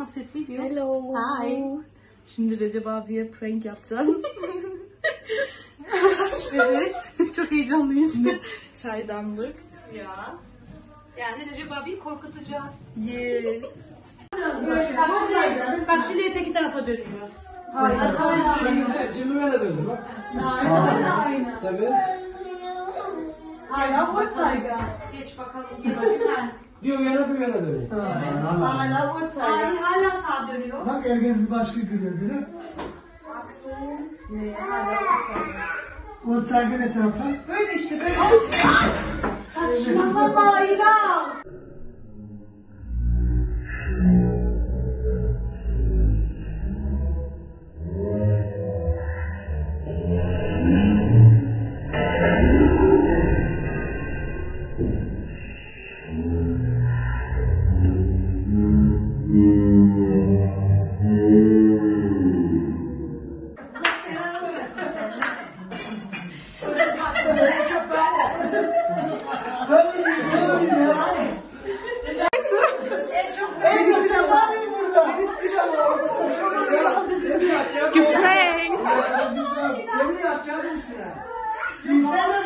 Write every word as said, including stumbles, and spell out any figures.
after video. Hello. Hi. Şimdi Recep abiye prank yapacağız. Evet. Çok heyecanlıyım. Çaydanlık. Ya. Yani Recep abiyi korkutacağız. Yes. Bak şimdi öteki tarafa dönüyor. Hayır, hayır. Şimdi böyle döndüm bak. Aynen, aynen. Tabii. Hala Vorzeiger. Geç bakalım, gel bakayım. Bir o yana bir o yana dönüyor. Hala Vorzeiger. Hala sağa dönüyor. Bak herkes bir başka görüyor biri. Ne? Hala Vorzeiger. O saygı ne tarafa? Böyle işte böyle. Saçmalama Ayla. Gefrank. Yemin yapacağım üstüne. İnsanlar